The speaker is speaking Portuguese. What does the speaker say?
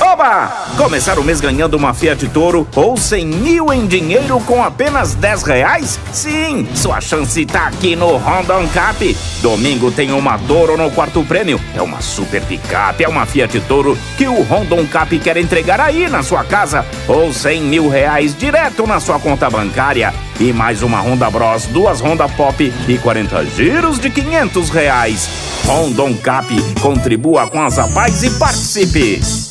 Oba! Começar o mês ganhando uma Fiat Toro ou 100 mil em dinheiro com apenas R$10? Sim, sua chance tá aqui no Honda Ancap. Domingo tem uma Toro no quarto prêmio. É uma super picape, é uma Fiat Toro que o Honda Ancap quer entregar aí na sua casa. Ou R$100 mil direto na sua conta bancária. E mais uma Honda Bros, 2 Honda Pop e 40 giros de R$500. Honda Ancap, contribua com as Zapaz e participe!